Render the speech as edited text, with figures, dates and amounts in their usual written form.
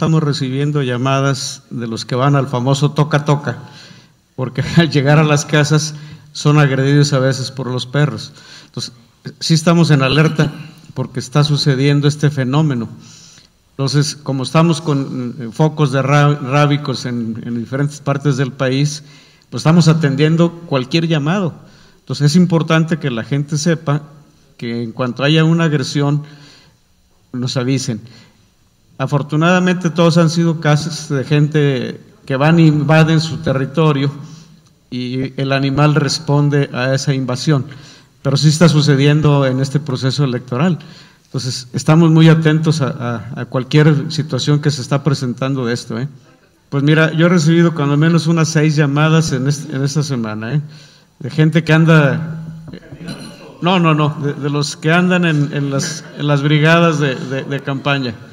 estamos recibiendo llamadas de los que van al famoso toca-toca, porque al llegar a las casas son agredidos a veces por los perros. Entonces, sí estamos en alerta porque está sucediendo este fenómeno. Entonces, como estamos con focos de rábicos en diferentes partes del país, pues estamos atendiendo cualquier llamado. Entonces, es importante que la gente sepa que en cuanto haya una agresión, nos avisen. Afortunadamente, todos han sido casos de gente que van e invaden su territorio y el animal responde a esa invasión. Pero sí está sucediendo en este proceso electoral. Entonces, estamos muy atentos a cualquier situación que se está presentando de esto. Pues mira, yo he recibido cuando menos unas 6 llamadas en esta semana, de gente que anda… No, de los que andan en las brigadas de campaña.